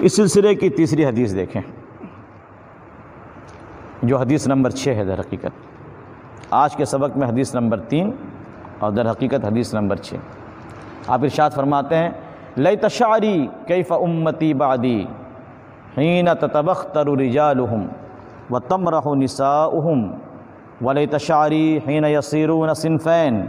اس سلسلے کی تیسری حدیث دیکھیں جو حدیث نمبر 6 ہے در حقیقت۔ آج کے سبق میں حدیث نمبر 3 اور در حقیقت حدیث نمبر 6۔ آپ ارشاد فرماتے ہیں لیت شعری کیف امتی بعدی حین تتبختر رجالہم وتمرح نساؤہم ولیت شعری حین یصیرون صنفین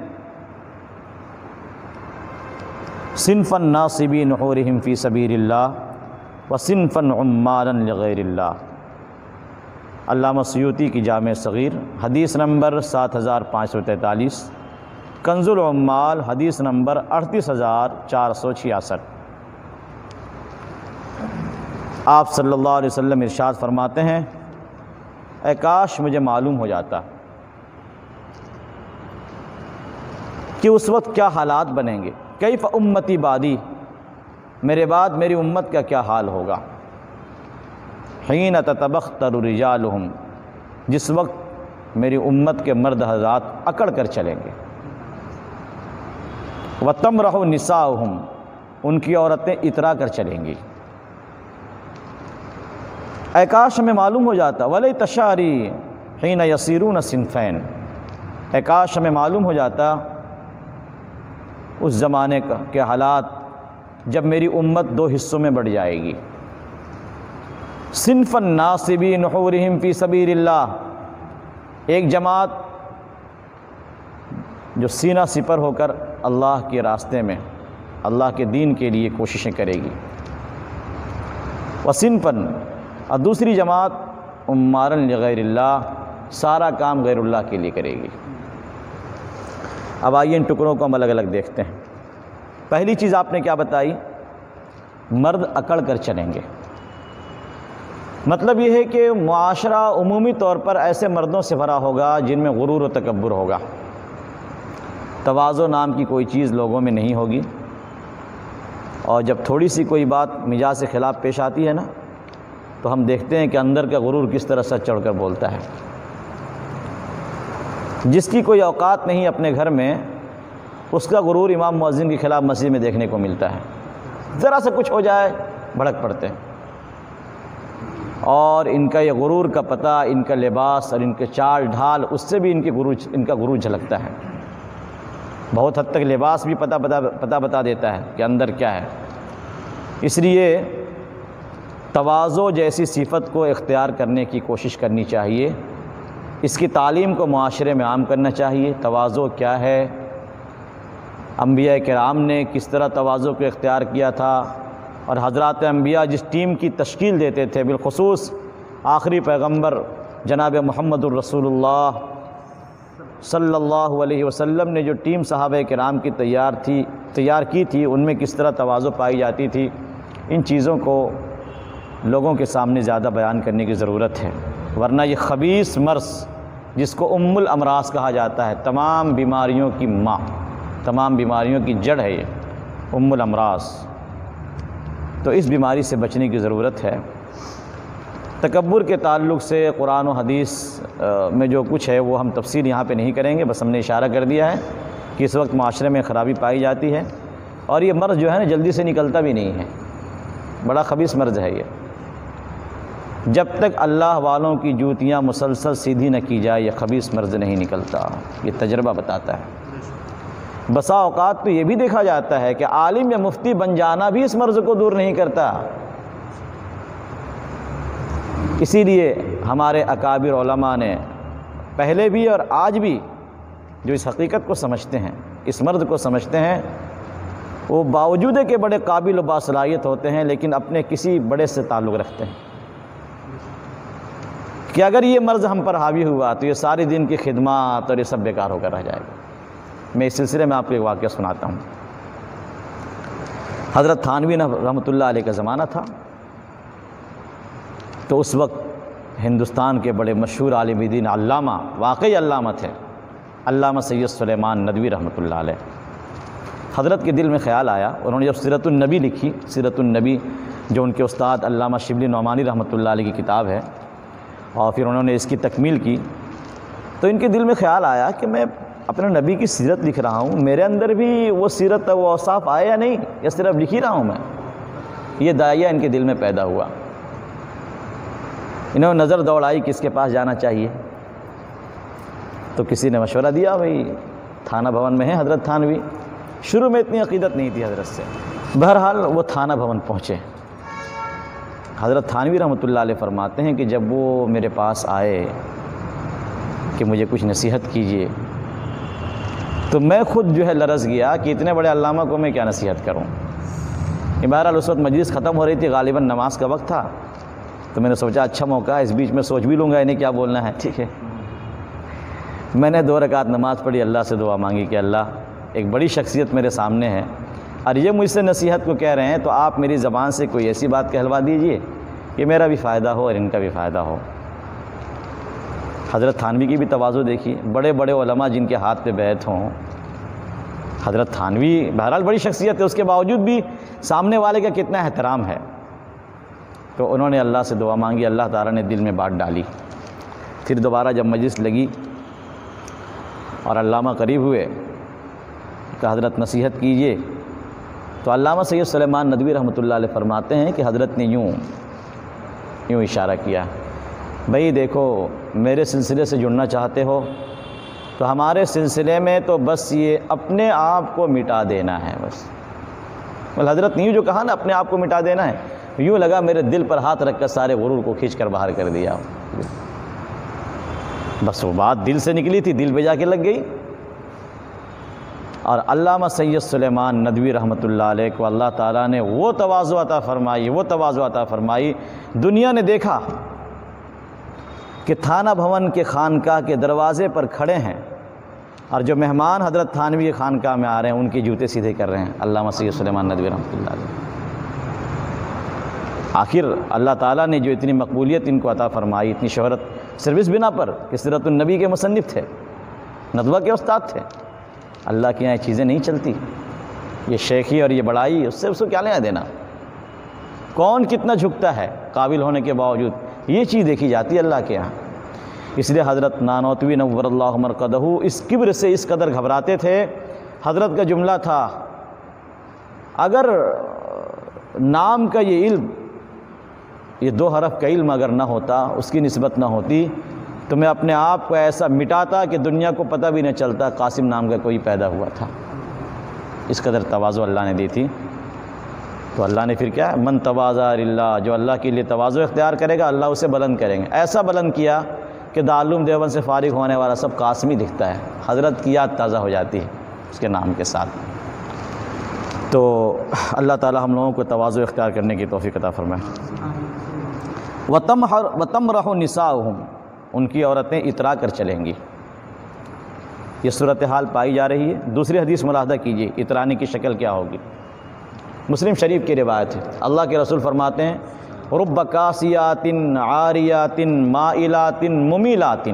صنفا ناصبی نحورہم فی سبیل اللہ وصنفا عمالا لغیر اللہ۔ علامہ سیوطی کی جامع صغیر حدیث نمبر 7543، کنز العمال حدیث نمبر 38466۔ آپ صلی اللہ علیہ وسلم ارشاد فرماتے ہیں اے کاش مجھے معلوم ہو جاتا کہ اس وقت کیا حالات بنیں گے، کیف امتی بعدی، میرے بعد میری امت کا کیا حال ہوگا، حین تتبختر رجالہم، جس وقت میری امت کے مرد حضرات اکڑ کر چلیں گے، وتمرح نساؤہم، ان کی عورتیں اترا کر چلیں گی۔ اے کاش ہمیں معلوم ہو جاتا ولیت شعری حین یصیرون صنفین، اے کاش ہمیں معلوم ہو جاتا اس زمانے کے حالات جب میری امت 2 حصوں میں بڑھ جائے گی، صنفا ناصبی نحورہم فی سبیل اللہ، ایک جماعت جو سینہ سپر ہو کر اللہ کے راستے میں اللہ کے دین کے لیے کوششیں کرے گی، وصنفا، اور دوسری جماعت عمارا لغیر اللہ، سارا کام غیر اللہ کے لیے کرے گی۔ اب آئیے ان ٹکڑوں کو ہم الگ الگ دیکھتے ہیں۔ پہلی چیز آپ نے کیا بتائی، مرد اکڑ کر چلیں گے۔ مطلب یہ ہے کہ معاشرہ عمومی طور پر ایسے مردوں سے بھرا ہوگا جن میں غرور و تکبر ہوگا، تواضع نام کی کوئی چیز لوگوں میں نہیں ہوگی، اور جب تھوڑی سی کوئی بات مزاج سے خلاف پیش آتی ہے نا تو ہم دیکھتے ہیں کہ اندر کا غرور کس طرح سے چڑھ کر بولتا ہے۔ جس کی کوئی اوقات نہیں اپنے گھر میں، اس کا غرور امام مؤذن کے خلاف مسجد میں دیکھنے کو ملتا ہے، ذرا سا کچھ ہو جائے بھڑک پڑتے ہیں، اور ان کا یہ غرور کا پتہ ان کا لباس اور ان کے چال ڈھال اس سے بھی ان کا غرور جھلکتا ہے۔ بہت حد تک لباس بھی پتہ بتا دیتا ہے کہ اندر کیا ہے۔ اس لیے تواضع جیسی صفت کو اختیار کرنے کی کوشش کرنی چاہیے، اس کی تعلیم کو معاشرے میں عام کرنا چاہیے۔ تواضع کیا ہے، انبیاء کرام نے کس طرح تواضع کو اختیار کیا تھا، اور حضرات انبیاء جس ٹیم کی تشکیل دیتے تھے، بالخصوص آخری پیغمبر جناب محمد الرسول اللہ صلی اللہ علیہ وسلم نے جو ٹیم صحابہ کرام کی تیار کی تھی، ان میں کس طرح تواضع پائی جاتی تھی، ان چیزوں کو لوگوں کے سامنے زیادہ بیان کرنے کی ضرورت ہے، ورنہ یہ خبیث مرض جس کو ام الامراض کہا جاتا ہے، تمام بیماریوں کی ماں، تمام بیماریوں کی جڑ ہے یہ ام الامراض، تو اس بیماری سے بچنے کی ضرورت ہے۔ تکبر کے تعلق سے قرآن و حدیث میں جو کچھ ہے وہ ہم تفصیل یہاں پہ نہیں کریں گے، بس ہم نے اشارہ کر دیا ہے کہ اس وقت معاشرے میں خرابی پائی جاتی ہے، اور یہ مرض جو ہے نا جلدی سے نکلتا بھی نہیں ہے، بڑا خبیث مرض ہے یہ۔ جب تک اللہ والوں کی جوتیاں مسلسل سیدھی نہ کی جائے یہ خبیث مرض نہیں نکلتا، یہ تجربہ بتاتا ہے۔ بسا اوقات تو یہ بھی دیکھا جاتا ہے کہ عالم یا مفتی بن جانا بھی اس مرض کو دور نہیں کرتا۔ اسی لیے ہمارے اکابر علماء نے پہلے بھی اور آج بھی جو اس حقیقت کو سمجھتے ہیں، اس مرض کو سمجھتے ہیں، وہ باوجود کہ بڑے قابل و باصلاحیت ہوتے ہیں لیکن اپنے کسی بڑے سے تعلق رکھتے ہیں کہ اگر یہ مرض ہم پر حاوی ہوا تو یہ سارے دن کی خدمات اور یہ سب بیکار ہو کر رہ جائے گا۔ میں اس سلسلے میں آپ کو ایک واقعہ سناتا ہوں۔ حضرت تھانوی رحمۃ اللہ علیہ کا زمانہ تھا، تو اس وقت ہندوستان کے بڑے مشہور عالم دین علامہ، واقعی علامہ تھے، علامہ سید سلیمان ندوی رحمۃ اللہ علیہ۔ حضرت کے دل میں خیال آیا، انہوں نے جب سیرت النبی لکھی، سیرت النبی جو ان کے استاد علامہ شبلی نعمانی رحمۃ اللہ علیہ کی کتاب ہے، اور پھر انہوں نے اس کی تکمیل کی، تو ان کے دل میں خیال آیا کہ میں اپنے نبی کی سیرت لکھ رہا ہوں، میرے اندر بھی وہ سیرت وہ اوصاف آئے یا نہیں، یا صرف لکھ ہی رہا ہوں میں۔ یہ داعیہ ان کے دل میں پیدا ہوا۔ انہوں نے نظر دوڑائی کس کے پاس جانا چاہیے، تو کسی نے مشورہ دیا بھائی تھانہ بھون میں ہے حضرت تھانوی۔ شروع میں اتنی عقیدت نہیں تھی حضرت سے، بہرحال وہ تھانہ بھون پہنچے۔ حضرت تھانوی رحمۃ اللہ علیہ فرماتے ہیں کہ جب وہ میرے پاس آئے کہ مجھے کچھ نصیحت کیجیے، تو میں خود جو ہے لرز گیا کہ اتنے بڑے علامہ کو میں کیا نصیحت کروں۔ بہرحال اس وقت مجلس ختم ہو رہی تھی، غالباً نماز کا وقت تھا، تو میں نے سوچا اچھا موقع ہے، اس بیچ میں سوچ بھی لوں گا انہیں کیا بولنا ہے، ٹھیک ہے۔ میں نے 2 رکعت نماز پڑھی، اللہ سے دعا مانگی کہ اللہ ایک بڑی شخصیت میرے سامنے ہے اور یہ مجھ سے نصیحت کو کہہ رہے ہیں، تو آپ میری زبان سے کوئی ایسی بات کہلوا دیجئے کہ میرا بھی فائدہ ہو اور ان کا بھی فائدہ ہو۔ حضرت تھانوی کی بھی تواضع دیکھیے، بڑے بڑے علماء جن کے ہاتھ پہ بیعت ہوں، حضرت تھانوی بہرحال بڑی شخصیت ہے، اس کے باوجود بھی سامنے والے کا کتنا احترام ہے۔ تو انہوں نے اللہ سے دعا مانگی، اللہ تعالیٰ نے دل میں بات ڈالی۔ پھر دوبارہ جب مجلس لگی اور علامہ قریب ہوئے کہ حضرت نصیحت کیجئے، تو علامہ سید سلیمان ندوی رحمۃ اللہ علیہ فرماتے ہیں کہ حضرت نے یوں اشارہ کیا، بھئی دیکھو میرے سلسلے سے جڑنا چاہتے ہو تو ہمارے سلسلے میں تو بس یہ اپنے آپ کو مٹا دینا ہے بس۔ حضرت نے یوں جو کہا نا اپنے آپ کو مٹا دینا ہے، یوں لگا میرے دل پر ہاتھ رکھ کر سارے غرور کو کھینچ کر باہر کر دیا۔ بس وہ بات دل سے نکلی تھی، دل پہ جا کے لگ گئی۔ اور علامہ سید سلیمان ندوی رحمۃ اللہ علیہ کو اللہ تعالیٰ نے وہ تواضع عطا فرمائی، دنیا نے دیکھا کہ تھانہ بھون کے خانقاہ کے دروازے پر کھڑے ہیں اور جو مہمان حضرت تھانوی خانقاہ میں آ رہے ہیں ان کے جوتے سیدھے کر رہے ہیں علامہ سید سلیمان ندوی رحمۃ اللہ علیہ۔ آخر اللہ تعالیٰ نے جو اتنی مقبولیت ان کو عطا فرمائی، اتنی شہرت، صرف اس بنا پر کہ سیرت النبی کے مصنف تھے، ندوہ کے استاد تھے۔ اللہ کے یہاں یہ چیزیں نہیں چلتی، یہ شیخی اور یہ بڑائی، اس سے کیا لینا دینا، کون کتنا جھکتا ہے قابل ہونے کے باوجود، یہ چیز دیکھی جاتی ہے اللہ کے یہاں۔ اس لیے حضرت نانوتوی نور اللہ مرقدہ اس کبر سے اس قدر گھبراتے تھے۔ حضرت کا جملہ تھا، اگر نام کا یہ علم، یہ 2 حرف کا علم اگر نہ ہوتا، اس کی نسبت نہ ہوتی، تو میں اپنے آپ کو ایسا مٹاتا کہ دنیا کو پتہ بھی نہ چلتا قاسم نام کا کوئی پیدا ہوا تھا۔ اس قدر تواضع اللہ نے دی تھی۔ تو اللہ نے پھر کیا، من تواضع للہ، جو اللہ کے لیے تواضع اختیار کرے گا اللہ اسے بلند کریں گے۔ ایسا بلند کیا کہ دارالعلوم دیوبند سے فارغ ہونے والا سب قاسمی دکھتا ہے، حضرت کی یاد تازہ ہو جاتی ہے اس کے نام کے ساتھ۔ تو اللہ تعالی ہم لوگوں کو تواضع اختیار کرنے کی توفیق عطا فرمائے۔ وَتَمْرَحُ نِسَاؤُهُمْ، ان کی عورتیں اترا کر چلیں گی۔ یہ صورتحال پائی جا رہی ہے۔ دوسری حدیث ملاحظہ کیجیے، اترانے کی شکل کیا ہوگی۔ مسلم شریف کی روایت ہے، اللہ کے رسول فرماتے ہیں، رب کاسیات عاریات مائلات ممیلات،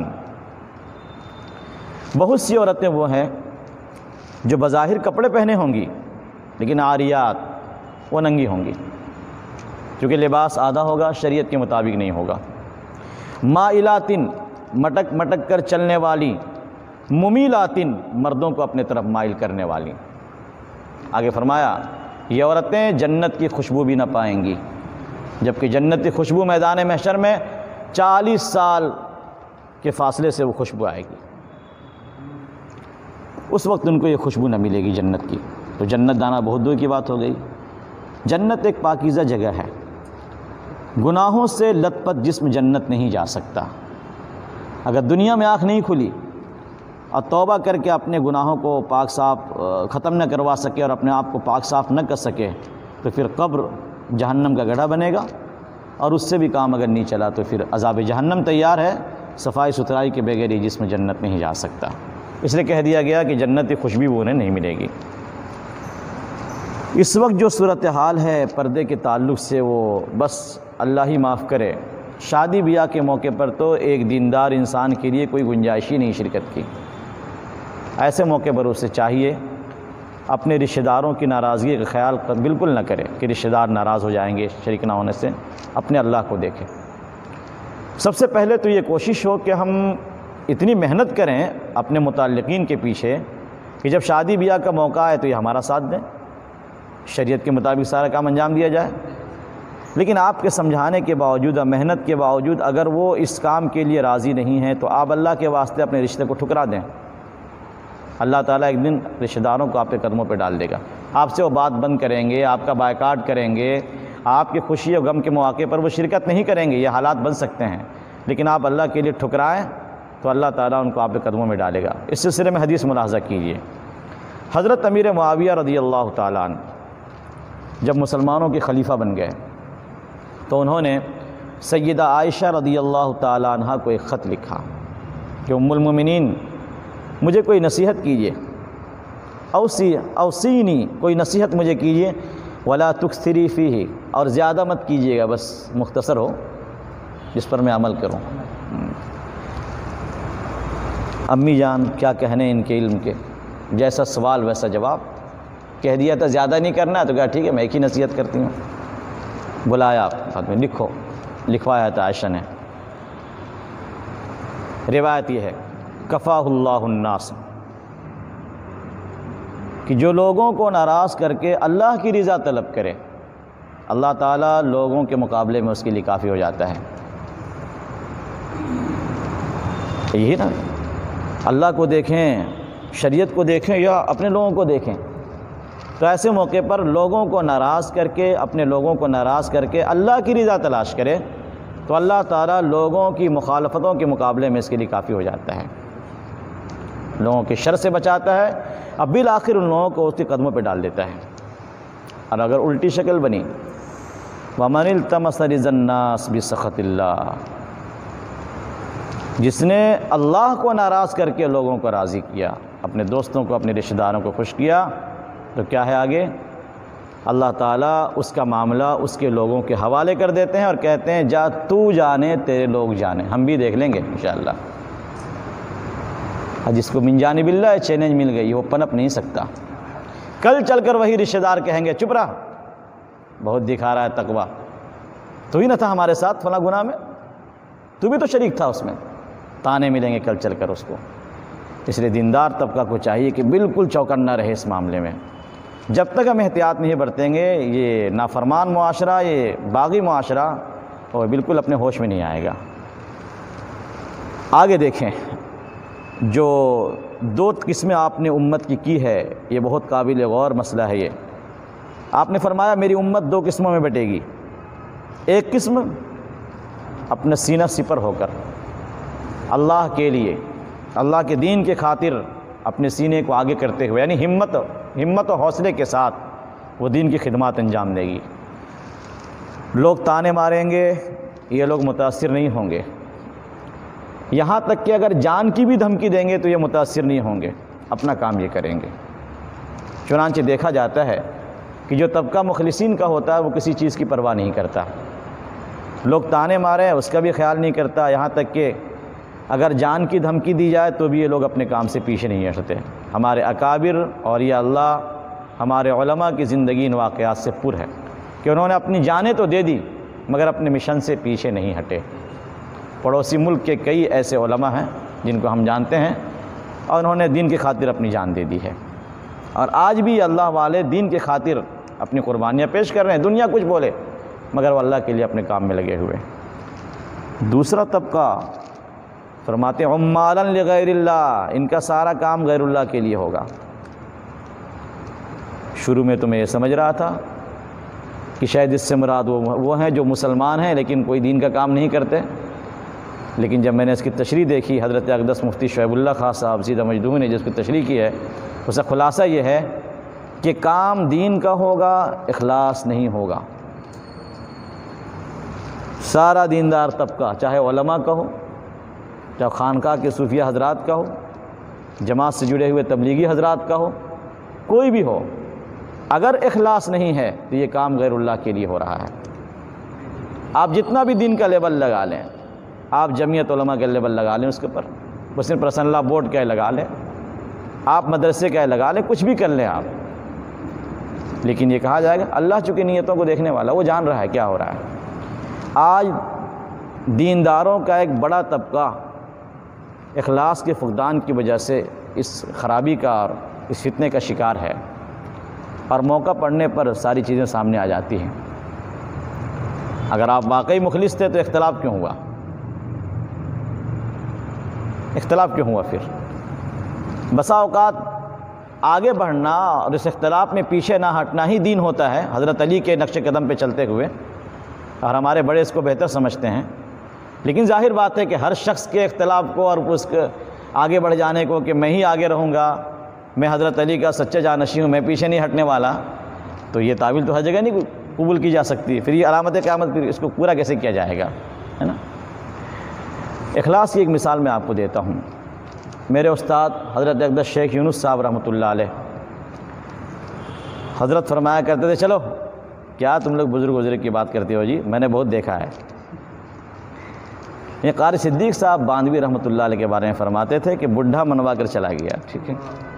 بہت سی عورتیں وہ ہیں جو بظاہر کپڑے پہنے ہوں گی لیکن عاریات، وہ ننگی ہوں گی، کیونکہ لباس آدھا ہوگا، شریعت کے مطابق نہیں ہوگا۔ مائلات، مٹک مٹک کر چلنے والی، ممیلات، مردوں کو اپنے طرف مائل کرنے والی۔ آگے فرمایا یہ عورتیں جنت کی خوشبو بھی نہ پائیں گی، جبکہ جنت کی خوشبو میدان محشر میں 40 سال کے فاصلے سے وہ خوشبو آئے گی، اس وقت ان کو یہ خوشبو نہ ملے گی جنت کی۔ تو جنت جانا بہت دور کی بات ہو گئی۔ جنت ایک پاکیزہ جگہ ہے، گناہوں سے لت پت جسم جنت نہیں جا سکتا۔ اگر دنیا میں آنکھ نہیں کھلی اور توبہ کر کے اپنے گناہوں کو پاک صاف ختم نہ کروا سکے اور اپنے آپ کو پاک صاف نہ کر سکے، تو پھر قبر جہنم کا گڑھا بنے گا، اور اس سے بھی کام اگر نہیں چلا تو پھر عذاب جہنم تیار ہے۔ صفائی ستھرائی کے بغیر یہ جسم جنت نہیں جا سکتا، اس لیے کہہ دیا گیا کہ جنت کی خوشبو انہیں نہیں ملے گی۔ اس وقت جو صورتحال ہے پردے کے تعلق سے، وہ بس اللہ ہی معاف کرے، شادی بیاہ کے موقع پر تو ایک دیندار انسان کے لیے کوئی گنجائش ہی نہیں شرکت کی۔ ایسے موقع پر اسے چاہیے اپنے رشتہ داروں کی ناراضگی کا خیال بالکل نہ کرے کہ رشتہ دار ناراض ہو جائیں گے شریک نہ ہونے سے، اپنے اللہ کو دیکھیں۔ سب سے پہلے تو یہ کوشش ہو کہ ہم اتنی محنت کریں اپنے متعلقین کے پیچھے کہ جب شادی بیاہ کا موقع آئے تو یہ ہمارا ساتھ دیں، شریعت کے مطابق سارا کام انجام دیا جائے۔ لیکن آپ کے سمجھانے کے باوجود اور محنت کے باوجود اگر وہ اس کام کے لیے راضی نہیں ہیں تو آپ اللہ کے واسطے اپنے رشتے کو ٹھکرا دیں، اللہ تعالیٰ ایک دن رشتہ داروں کو آپ کے قدموں پہ ڈال دے گا، آپ سے وہ بات بند کریں گے، آپ کا بائیکاٹ کریں گے، آپ کی خوشی اور غم کے مواقع پر وہ شرکت نہیں کریں گے، یہ حالات بن سکتے ہیں، لیکن آپ اللہ کے لیے ٹھکرائیں تو اللہ تعالیٰ ان کو آپ کے قدموں میں ڈالے گا۔ اس سلسلے میں حدیث ملاحظہ کیجیے، حضرت امیر معاویہ رضی اللہ تعالیٰ عنہ جب مسلمانوں کے خلیفہ بن گئے تو انہوں نے سیدہ عائشہ رضی اللہ تعالیٰ عنہ کو ایک خط لکھا کہ ام المومنین مجھے کوئی نصیحت کیجیے، اوصینی کوئی نصیحت مجھے کیجیے، ولا تکثری فیہ، اور زیادہ مت کیجیے گا، بس مختصر ہو جس پر میں عمل کروں۔ امی جان کیا کہنے ان کے علم کے، جیسا سوال ویسا جواب، کہہ دیا تھا زیادہ نہیں کرنا تو کہا ٹھیک ہے میں ایک ہی نصیحت کرتی ہوں، بلایا آپ میں لکھو، لکھوایا تھا عائشہ نے۔ روایت یہ ہے کفاہ اللہ الناس، کہ جو لوگوں کو ناراض کر کے اللہ کی رضا طلب کرے اللہ تعالیٰ لوگوں کے مقابلے میں اس کے لیے کافی ہو جاتا ہے۔ یہی نا، اللہ کو دیکھیں، شریعت کو دیکھیں یا اپنے لوگوں کو دیکھیں، تو ایسے موقع پر لوگوں کو ناراض کر کے، اپنے لوگوں کو ناراض کر کے اللہ کی رضا تلاش کرے تو اللہ تعالیٰ لوگوں کی مخالفتوں کے مقابلے میں اس کے لیے کافی ہو جاتا ہے، لوگوں کے شر سے بچاتا ہے، اب بالآخر ان لوگوں کو اس کے قدموں پہ ڈال دیتا ہے۔ اور اگر الٹی شکل بنی وَمَنِ الْتَمَسَ رِضَا النَّاسِ بِسَخَطِ اللَّهِ، جس نے اللہ کو ناراض کر کے لوگوں کو راضی کیا، اپنے دوستوں کو اپنے رشتہ داروں کو خوش کیا، تو کیا ہے آگے؟ اللہ تعالیٰ اس کا معاملہ اس کے لوگوں کے حوالے کر دیتے ہیں اور کہتے ہیں جا تو جانے تیرے لوگ جانے، ہم بھی دیکھ لیں گے انشاءاللہ۔ جس کو من جانب اللہ چیلنج مل گئی وہ پنپ نہیں سکتا، کل چل کر وہی رشتہ دار کہیں گے چپ رہا، بہت دکھا رہا ہے تقویٰ، تو ہی نہ تھا ہمارے ساتھ فلاں گناہ میں، تو بھی تو شریک تھا اس میں، تانے ملیں گے کل چل کر اس کو۔ اس لیے دیندار طبقہ کو چاہیے کہ بالکل چوکنا رہے اس معاملے میں، جب تک ہم احتیاط نہیں برتیں گے یہ نافرمان معاشرہ، یہ باغی معاشرہ، وہ بالکل اپنے ہوش میں نہیں آئے گا۔ آگے دیکھیں، جو دو قسمیں آپ نے امت کی ہے، یہ بہت قابل غور مسئلہ ہے۔ یہ آپ نے فرمایا میری امت دو قسموں میں بٹے گی، ایک قسم اپنا سینہ سپر ہو کر اللہ کے لیے، اللہ کے دین کے خاطر اپنے سینے کو آگے کرتے ہوئے، یعنی ہمت و حوصلے کے ساتھ وہ دین کی خدمات انجام دے گی۔ لوگ تانے ماریں گے، یہ لوگ متاثر نہیں ہوں گے، یہاں تک کہ اگر جان کی بھی دھمکی دیں گے تو یہ متاثر نہیں ہوں گے، اپنا کام یہ کریں گے۔ چنانچہ دیکھا جاتا ہے کہ جو طبقہ مخلصین کا ہوتا ہے وہ کسی چیز کی پرواہ نہیں کرتا، لوگ تانے ماریں اس کا بھی خیال نہیں کرتا، یہاں تک کہ اگر جان کی دھمکی دی جائے تو بھی یہ لوگ اپنے کام سے پیچھے نہیں ہٹتے۔ ہمارے اکابر اور یہ اللہ ہمارے علماء کی زندگی ان واقعات سے پر ہے کہ انہوں نے اپنی جانیں تو دے دی مگر اپنے مشن سے پیچھے نہیں ہٹے۔ پڑوسی ملک کے کئی ایسے علماء ہیں جن کو ہم جانتے ہیں اور انہوں نے دین کی خاطر اپنی جان دے دی ہے، اور آج بھی اللہ والے دین کی خاطر اپنی قربانیاں پیش کر رہے ہیں، دنیا کچھ بولے مگر وہ اللہ کے لیے اپنے کام میں لگے ہوئے۔ دوسرا طبقہ فرماتے ہیں عمالا لغیر اللہ، ان کا سارا کام غیر اللہ کے لیے ہوگا۔ شروع میں تو میں یہ سمجھ رہا تھا کہ شاید اس سے مراد وہ ہیں جو مسلمان ہیں لیکن کوئی دین کا کام نہیں کرتے، لیکن جب میں نے اس کی تشریح دیکھی، حضرت اقدس مفتی شعیب اللہ خان صاحب سیدہ مجدوع نے جس کی تشریح کی ہے، اس کا خلاصہ یہ ہے کہ کام دین کا ہوگا، اخلاص نہیں ہوگا۔ سارا دیندار طبقہ، چاہے علماء کا ہو، چاہے خانقاہ کے صوفیہ حضرات کا ہو، جماعت سے جڑے ہوئے تبلیغی حضرات کا ہو، کوئی بھی ہو، اگر اخلاص نہیں ہے تو یہ کام غیر اللہ کے لیے ہو رہا ہے۔ آپ جتنا بھی دین کا لیبل لگا لیں، آپ جمعیت علماء کا لیبل لگا لیں، اس کے اوپر مسلم پرسنل لا بورڈ کا لگا لیں، آپ مدرسے کا لگا لیں، کچھ بھی کر لیں آپ، لیکن یہ کہا جائے گا اللہ چونکہ نیتوں کو دیکھنے والا، وہ جان رہا ہے کیا ہو رہا ہے۔ آج دینداروں کا ایک بڑا طبقہ اخلاص کے فقدان کی وجہ سے اس خرابی کا اور اس فتنے کا شکار ہے، اور موقع پڑنے پر ساری چیزیں سامنے آ جاتی ہیں۔ اگر آپ واقعی مخلص تھے تو اختلاف کیوں ہوا؟ اختلاف کیوں ہوا پھر؟ بسا اوقات آگے بڑھنا اور اس اختلاف میں پیچھے نہ ہٹنا ہی دین ہوتا ہے، حضرت علی کے نقش قدم پہ چلتے ہوئے، اور ہمارے بڑے اس کو بہتر سمجھتے ہیں۔ لیکن ظاہر بات ہے کہ ہر شخص کے اختلاف کو اور اس کے آگے بڑھ جانے کو کہ میں ہی آگے رہوں گا، میں حضرت علی کا سچا جانشین ہوں، میں پیچھے نہیں ہٹنے والا، تو یہ تعویل تو ہر جگہ نہیں قبول کی جا سکتی۔ پھر یہ علامت قیامت، پھر اس کو پورا کیسے کیا جائے گا، ہے نا؟ اخلاص کی ایک مثال میں آپ کو دیتا ہوں۔ میرے استاد حضرت اقدس شیخ یونس صاحب رحمۃ اللہ علیہ، حضرت فرمایا کرتے تھے چلو کیا تم لوگ بزرگ کی بات کرتے ہو جی، میں نے بہت دیکھا ہے۔ یہ قاری صدیق صاحب باندھوی رحمۃ اللہ علیہ کے بارے میں فرماتے تھے کہ بڈھا منوا کر چلا گیا، ٹھیک ہے،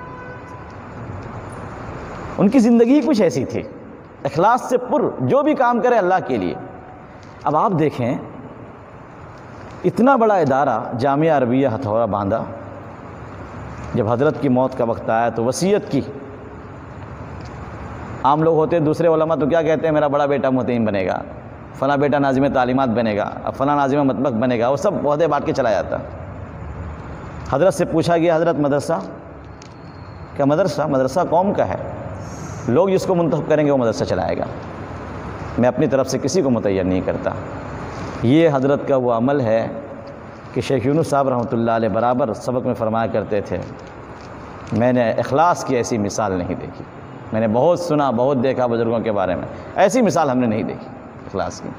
ان کی زندگی کچھ ایسی تھی، اخلاص سے پر، جو بھی کام کرے اللہ کے لیے۔ اب آپ دیکھیں اتنا بڑا ادارہ جامعہ عربیہ ہتھورا باندھا، جب حضرت کی موت کا وقت آیا تو وصیت کی۔ عام لوگ ہوتے دوسرے علماء تو کیا کہتے ہیں، میرا بڑا بیٹا متعین بنے گا، فلاں بیٹا ناظم تعلیمات بنے گا، فلاں ناظم مطبخ بنے گا، وہ سب عہدے بانٹ کے چلا جاتا۔ حضرت سے پوچھا گیا حضرت مدرسہ کیا؟ مدرسہ قوم کا ہے، لوگ جس کو منتخب کریں گے وہ مدرسہ چلائے گا، میں اپنی طرف سے کسی کو متعین نہیں کرتا۔ یہ حضرت کا وہ عمل ہے کہ شیخ یونس صاحب رحمۃ اللہ علیہ برابر سبق میں فرمایا کرتے تھے، میں نے اخلاص کی ایسی مثال نہیں دیکھی۔ میں نے بہت سنا، بہت دیکھا بزرگوں کے بارے میں، ایسی مثال ہم نے نہیں دیکھی اخلاص کی۔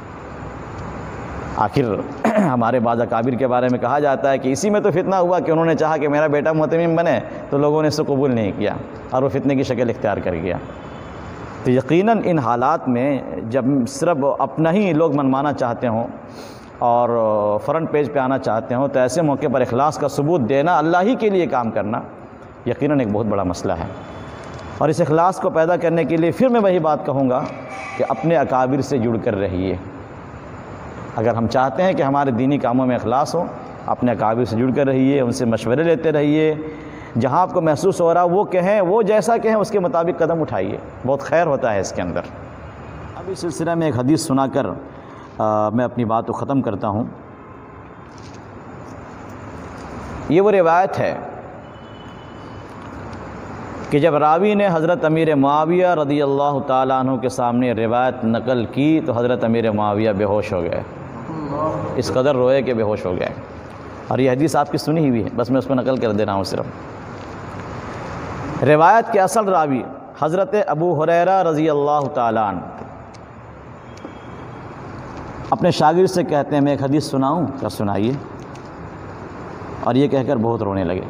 آخر ہمارے بعض اکابر کے بارے میں کہا جاتا ہے کہ اسی میں تو فتنہ ہوا کہ انہوں نے چاہا کہ میرا بیٹا متمم بنے، تو لوگوں نے اس کو قبول نہیں کیا اور وہ فتنے کی شکل اختیار کر گیا۔ تو یقیناً ان حالات میں جب صرف اپنا ہی لوگ منوانا چاہتے ہوں اور فرنٹ پیج پہ آنا چاہتے ہوں، تو ایسے موقع پر اخلاص کا ثبوت دینا، اللہ ہی کے لیے کام کرنا، یقیناً ایک بہت بڑا مسئلہ ہے۔ اور اس اخلاص کو پیدا کرنے کے لیے پھر میں وہی بات کہوں گا کہ اپنے اکابر سے جڑ کر رہیے۔ اگر ہم چاہتے ہیں کہ ہمارے دینی کاموں میں اخلاص ہو، اپنے اکابر سے جڑ کر رہیے، ان سے مشورے لیتے رہیے، جہاں آپ کو محسوس ہو رہا وہ کہیں، وہ جیسا کہیں اس کے مطابق قدم اٹھائیے، بہت خیر ہوتا ہے اس کے اندر۔ اب اس سلسلہ میں ایک حدیث سنا کر میں اپنی بات کو ختم کرتا ہوں۔ یہ وہ روایت ہے کہ جب راوی نے حضرت امیر معاویہ رضی اللہ تعالیٰ عنہ کے سامنے روایت نقل کی تو حضرت امیر معاویہ بے ہوش ہو گئے، اس قدر روئے کہ بے ہوش ہو گئے۔ اور یہ حدیث آپ کی سنی ہوئی ہے، بس میں اس کو نقل کر دے رہا ہوں صرف۔ روایت کے اصل راوی حضرت ابو ہریرہ رضی اللہ تعالیٰ عنہ اپنے شاگرد سے کہتے ہیں میں ایک حدیث سناؤں؟ کیا سنائیے۔ اور یہ کہہ کر بہت رونے لگے۔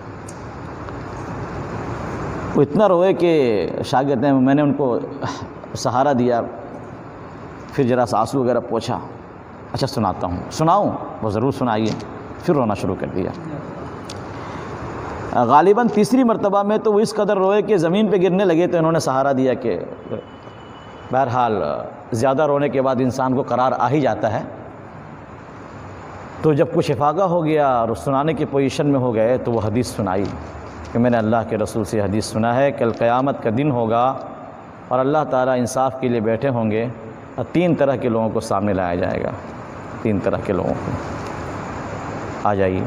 وہ اتنا روئے کہ شاگرد نے، میں نے ان کو سہارا دیا، پھر ذرا سا آنسو وغیرہ پوچھا، اچھا سناتا ہوں، سناؤں؟ وہ ضرور سنائیے۔ پھر رونا شروع کر دیا۔ غالباً تیسری مرتبہ میں تو وہ اس قدر روئے کہ زمین پہ گرنے لگے، تو انہوں نے سہارا دیا کہ بہرحال زیادہ رونے کے بعد انسان کو قرار آ ہی جاتا ہے۔ تو جب کچھ افاقہ ہو گیا اور سنانے کی پوزیشن میں ہو گئے تو وہ حدیث سنائی کہ میں نے اللہ کے رسول سے حدیث سنا ہے، کل قیامت کا دن ہوگا اور اللہ تعالیٰ انصاف کے لیے بیٹھے ہوں گے اور 3 طرح کے لوگوں کو سامنے لایا جائے گا۔ 3 طرح کے لوگوں کو آ جائیے،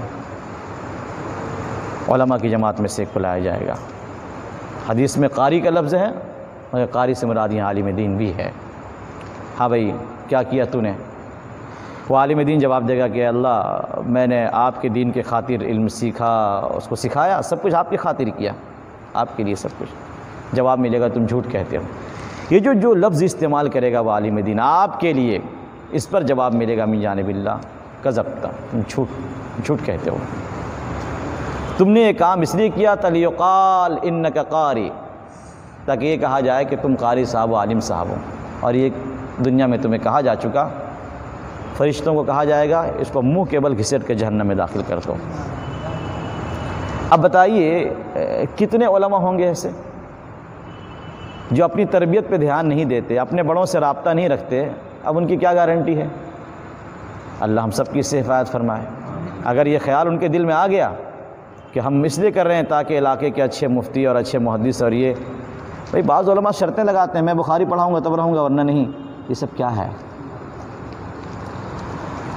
علماء کی جماعت میں سے ایک کو لایا جائے گا۔ حدیث میں قاری کا لفظ ہے، مگر قاری سے مراد یہاں عالم دین بھی ہے۔ ہاں بھائی کیا کیا تو نے؟ وہ عالم دین جواب دے گا کہ اللہ میں نے آپ کے دین کے خاطر علم سیکھا، اس کو سکھایا، سب کچھ آپ کی خاطر کیا، آپ کے لیے سب کچھ۔ جواب ملے گا تم جھوٹ کہتے ہو۔ یہ جو لفظ استعمال کرے گا وہ عالم دین آپ کے لیے، اس پر جواب ملے گا من جانب اللہ کذبتا، تم جھوٹ کہتے ہو، تم نے یہ کام اس لیے کیا تلیقال انک قاری، تاکہ یہ کہا جائے کہ تم قاری صاحب و عالم صاحب ہو، اور یہ دنیا میں تمہیں کہا جا چکا، فرشتوں کو کہا جائے گا اس کو منہ کے بل گھسیٹ کے جہنم میں داخل کر دو۔ اب بتائیے کتنے علماء ہوں گے ایسے جو اپنی تربیت پہ دھیان نہیں دیتے، اپنے بڑوں سے رابطہ نہیں رکھتے؟ اب ان کی کیا گارنٹی ہے؟ اللہ ہم سب کی اس سے حفاظت فرمائے۔ اگر یہ خیال ان کے دل میں آ گیا کہ ہم اس لیے کر رہے ہیں تاکہ علاقے کے اچھے مفتی اور اچھے محدث، اور یہ بھائی بعض علماء شرطیں لگاتے ہیں میں بخاری پڑھاؤں گا تب رہوں گا ورنہ نہیں، یہ سب کیا ہے؟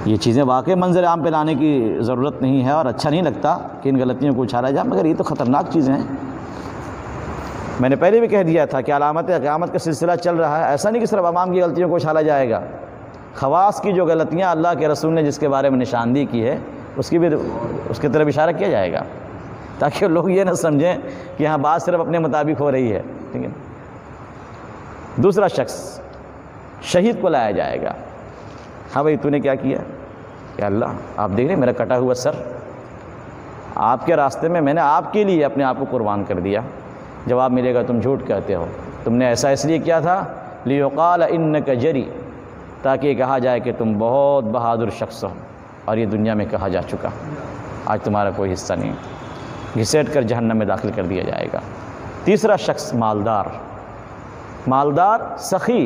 یہ چیزیں واقعی منظر عام پہ لانے کی ضرورت نہیں ہے، اور اچھا نہیں لگتا کہ ان غلطیوں کو اچھالا جائے، مگر یہ تو خطرناک چیزیں ہیں۔ میں نے پہلے بھی کہہ دیا تھا کہ علامت قیامت کا سلسلہ چل رہا ہے، ایسا نہیں کہ صرف عوام کی غلطیوں کو اچھالا جائے گا، خواص کی جو غلطیاں اللہ کے رسول نے جس کے بارے میں نشاندہی کی ہے اس کی طرف اشارہ کیا جائے گا، تاکہ لوگ یہ نہ سمجھیں کہ ہاں بات صرف اپنے مطابق ہو رہی ہے، ٹھیک ہے۔ دوسرا شخص شہید کو لایا جائے گا، ہاں بھائی تو نے کیا کیا؟ کہ اللہ آپ دیکھ رہے میرا کٹا ہوا سر، آپ کے راستے میں میں نے آپ کے لیے اپنے آپ کو قربان کر دیا۔ جواب ملے گا تم جھوٹ کہتے ہو، تم نے ایسا اس لیے کیا تھا لیقال انک جری، تاکہ یہ کہا جائے کہ تم بہت بہادر شخص ہو، اور یہ دنیا میں کہا جا چکا، آج تمہارا کوئی حصہ نہیں، گھسیٹ کر جہنم میں داخل کر دیا جائے گا۔ تیسرا شخص مالدار سخی،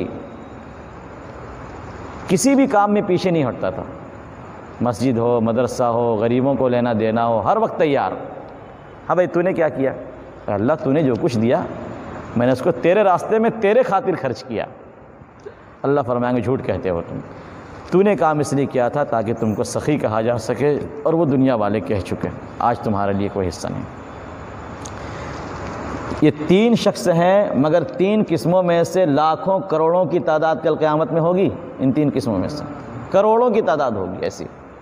کسی بھی کام میں پیچھے نہیں ہٹتا تھا، مسجد ہو، مدرسہ ہو، غریبوں کو لینا دینا ہو، ہر وقت تیار۔ ہاں بھائی تو نے کیا کیا؟ اللہ تو نے جو کچھ دیا میں نے اس کو تیرے راستے میں تیرے خاطر خرچ کیا۔ اللہ فرمائیں گے جھوٹ کہتے ہو تو نے کام اس لیے کیا تھا تاکہ تم کو سخی کہا جا سکے، اور وہ دنیا والے کہہ چکے، آج تمہارے لیے کوئی حصہ نہیں۔ یہ 3 شخص ہیں، مگر 3 قسموں میں سے لاکھوں کروڑوں کی تعداد کل قیامت میں ہوگی، ان 3 قسموں میں سے کروڑوں کی تعداد ہوگی ایسی۔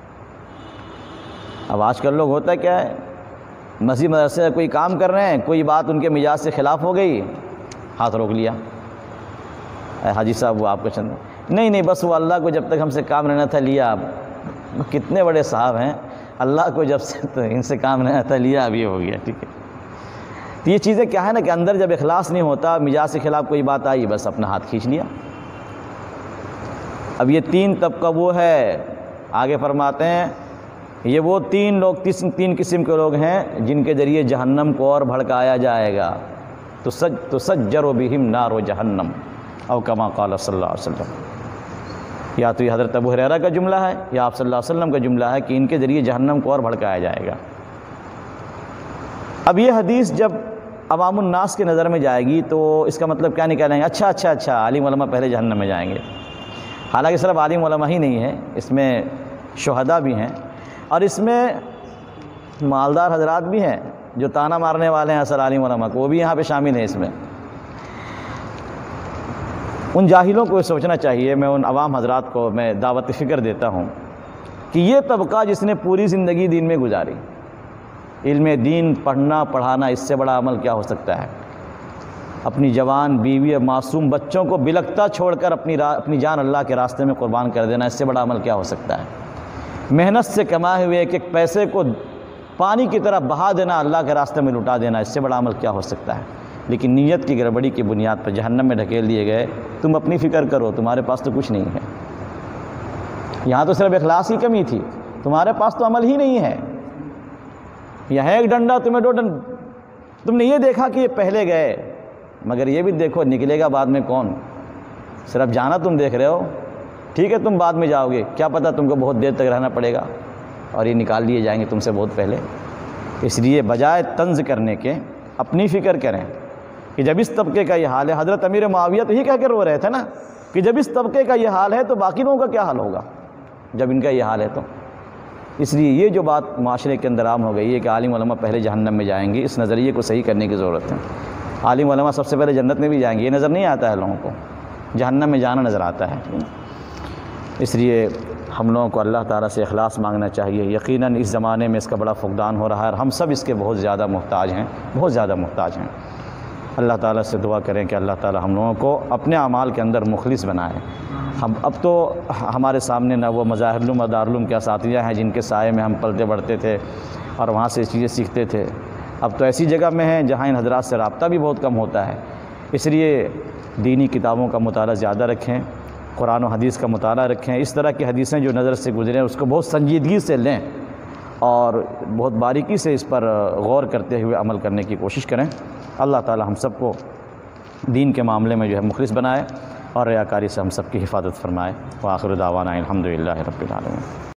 اب آج کل لوگ ہوتا کیا ہے، مسجد مدرسے سے کوئی کام کر رہے ہیں، کوئی بات ان کے مزاج سے خلاف ہو گئی، ہاتھ روک لیا، اے حاجی صاحب وہ آپ کو چند نہیں بس وہ اللہ کو جب تک ہم سے کام لینا تھا لیا، اب کتنے بڑے صاحب ہیں، اللہ کو جب سے تو ان سے کام لینا تھا لیا، اب یہ ہو گیا، ٹھیک ہے۔ تو یہ چیزیں کیا ہے نا کہ اندر جب اخلاص نہیں ہوتا، مزاج سے خلاف کوئی بات آئی بس اپنا ہاتھ کھینچ لیا۔ اب یہ 3 طبقہ وہ ہے، آگے فرماتے ہیں یہ وہ 3 لوگ 3 قسم کے لوگ ہیں جن کے ذریعے جہنم کو اور بھڑکایا جائے گا، تسجر بہم نار جہنم او کما قال صلی اللہ علیہ وسلم۔ یا تو یہ حضرت ابو ہریرہ کا جملہ ہے یا آپ صلی اللہ علیہ وسلم کا جملہ ہے کہ ان کے ذریعے جہنم کو اور بھڑکایا جائے گا۔ اب یہ حدیث جب عوام الناس کی نظر میں جائے گی تو اس کا مطلب کیا نکالیں گے؟ اچھا عالم علماء پہلے جہنم میں جائیں گے۔ حالانکہ صرف عالم علماء ہی نہیں ہے، اس میں شہداء بھی ہیں، اور اس میں مالدار حضرات بھی ہیں جو تانا مارنے والے ہیں اصل عالم علماء کو، وہ بھی یہاں پہ شامل ہیں اس میں۔ ان جاہلوں کو سوچنا چاہیے، میں ان عوام حضرات کو میں دعوت فکر دیتا ہوں کہ یہ طبقہ جس نے پوری زندگی دین میں گزاری، علم دین پڑھنا پڑھانا، اس سے بڑا عمل کیا ہو سکتا ہے؟ اپنی جوان بیوی اور معصوم بچوں کو بلکتا چھوڑ کر اپنی جان اللہ کے راستے میں قربان کر دینا، اس سے بڑا عمل کیا ہو سکتا ہے؟ محنت سے کمائے ہوئے ایک پیسے کو پانی کی طرح بہا دینا، اللہ کے راستے میں لٹا دینا، اس سے بڑا عمل کیا ہو سکتا ہے؟ لیکن نیت کی گڑبڑی کی بنیاد پر جہنم میں ڈھکیل دیے گئے۔ تم اپنی فکر کرو، تمہارے پاس تو کچھ نہیں ہے، یہاں تو صرف اخلاص کی کمی تھی، تمہارے پاس تو عمل ہی نہیں ہے۔ یہاں ایک ڈنڈا تمہیں 2 ڈنڈ، تم نے یہ دیکھا کہ یہ پہلے گئے، مگر یہ بھی دیکھو نکلے گا بعد میں کون؟ صرف جانا تم دیکھ رہے ہو، ٹھیک ہے تم بعد میں جاؤ گے، کیا پتہ تم کو بہت دیر تک رہنا پڑے گا اور یہ نکال لیے جائیں گے تم سے بہت پہلے۔ اس لیے بجائے طنز کرنے کے اپنی فکر کریں کہ جب اس طبقے کا یہ حال ہے، حضرت امیر معاویہ تو ہی کہہ کے رو رہے تھے نا کہ جب اس طبقے کا یہ حال ہے تو باقی لوگوں کا کیا حال ہوگا جب ان کا یہ حال ہے تو۔ اس لیے یہ جو بات معاشرے کے اندر عام ہو گئی ہے کہ عالم علماء پہلے جہنم میں جائیں گے، اس نظریے کو صحیح کرنے کی ضرورت ہے۔ عالم علماء سب سے پہلے جنت میں بھی جائیں گے، یہ نظر نہیں آتا ہے لوگوں کو، جہنم میں جانا نظر آتا ہے۔ اس لیے ہم لوگوں کو اللہ تعالیٰ سے اخلاص مانگنا چاہیے۔ یقیناً اس زمانے میں اس کا بڑا فقدان ہو رہا ہے اور ہم سب اس کے بہت زیادہ محتاج ہیں، بہت زیادہ محتاج ہیں۔ اللہ تعالیٰ سے دعا کریں کہ اللہ تعالیٰ ہم لوگوں کو اپنے اعمال کے اندر مخلص بنائے۔ اب تو ہمارے سامنے نہ وہ مظاہر علوم اور دارالعلوم کے اساتذہ ہیں جن کے سائے میں ہم پلتے بڑھتے تھے اور وہاں سے چیزیں سیکھتے تھے، اب تو ایسی جگہ میں ہیں جہاں ان حضرات سے رابطہ بھی بہت کم ہوتا ہے۔ اس لیے دینی کتابوں کا مطالعہ زیادہ رکھیں، قرآن و حدیث کا مطالعہ رکھیں، اس طرح کی حدیثیں جو نظر سے گزریں اس کو بہت سنجیدگی سے لیں اور بہت باریکی سے اس پر غور کرتے ہوئے عمل کرنے کی کوشش کریں۔ اللہ تعالی ہم سب کو دین کے معاملے میں جو ہے مخلص بنائے اور ریاکاری سے ہم سب کی حفاظت فرمائے۔ وآخر دعوانا الحمدللہ رب العالمین۔